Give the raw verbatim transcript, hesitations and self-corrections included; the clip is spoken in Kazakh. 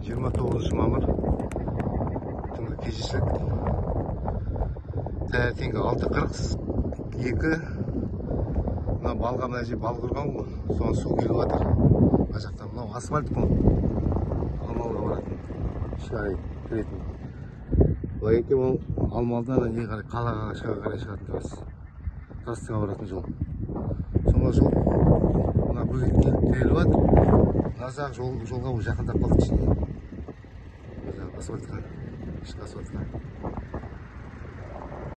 жиырма тоғызыншы мамыр түнгі кездесек. Таңертеңгі алты қырық екі. Мына балға мына жер бал құрған ғой. Соған су келіп жатыр. Мына жақтан мынау асфальт қой. Алмалға баратын. Шығай кіретін. Былай екен ол Алмалыдан не қарай қалаға шыға қарай шығатын трасса. Трассаға баратын жол. Соңғы жол мына бөгет келіп жатыр. Назақ жолға жақындап қалды ішіне. Асфальтқа. Ішкі асфальтқа.